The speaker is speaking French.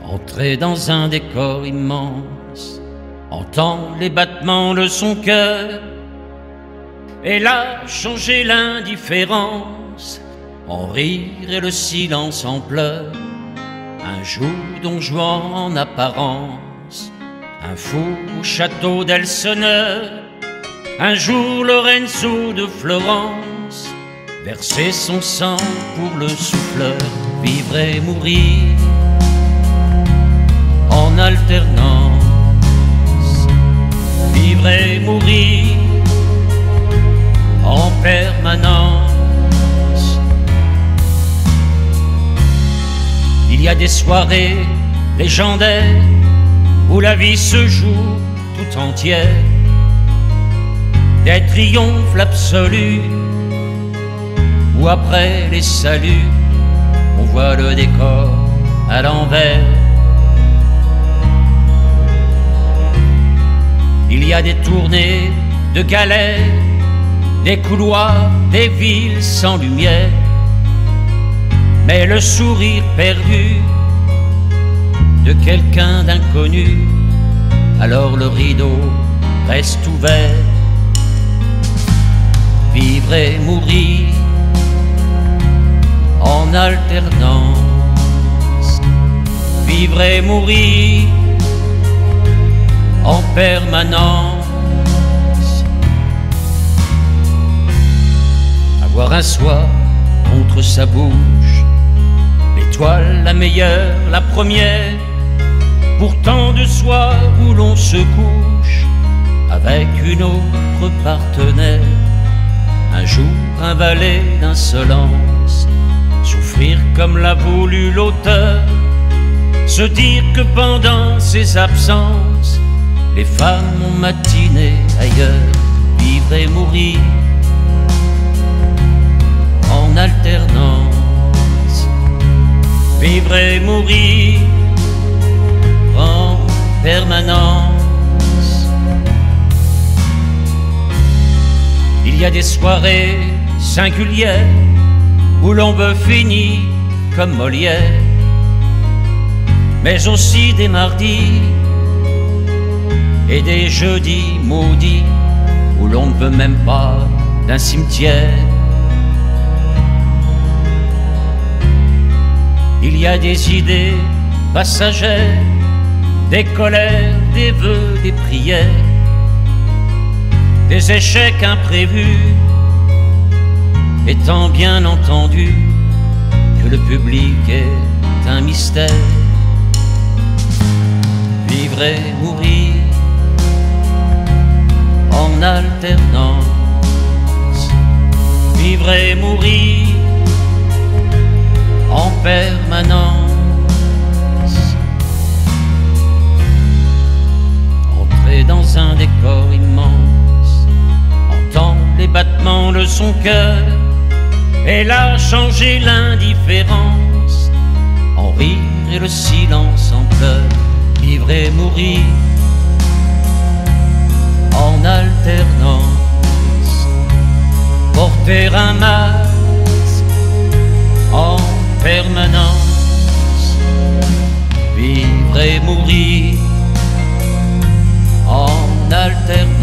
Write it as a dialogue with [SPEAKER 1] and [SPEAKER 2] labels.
[SPEAKER 1] Entrer dans un décor immense, entendre les battements de son cœur, et là changer l'indifférence en rire et le silence en pleurs. Un jour Don Juan en apparence, un fou au château d'Elseneur, un jour Lorenzo de Florence, verser son sang pour le souffleur, vivre et mourir en alternance, vivre et mourir en permanence. Il y a des soirées légendaires où la vie se joue tout entière, des triomphes absolus, où après les saluts on voit le décor à l'envers. Il y a des tournées de galères, des couloirs, des villes sans lumière, mais le sourire perdu de quelqu'un d'inconnu, alors le rideau reste ouvert. Vivre et mourir en alternance, vivre et mourir en permanence. Avoir un soir contre sa bouche, l'étoile la meilleure, la première, pourtant de soir où l'on se couche avec une autre partenaire. Un jour un valet d'insolence, souffrir comme l'a voulu l'auteur, se dire que pendant ses absences les femmes ont matiné ailleurs. Vivre et mourir en alternance, vivre et mourir en permanence. Il y a des soirées singulières où l'on veut finir comme Molière, mais aussi des mardis et des jeudis maudits où l'on ne veut même pas d'un cimetière. Il y a des idées passagères, des colères, des vœux, des prières, des échecs imprévus, étant bien entendu que le public est un mystère. Vivre et mourir en alternance, vivre et mourir en permanence. Entrer dans un décor immense, entendre les battements de son cœur, et là changer l'indifférence en rire et le silence en pleurs. Vivre et mourir en alternance, porter un masque en permanence, vivre et mourir en alternance.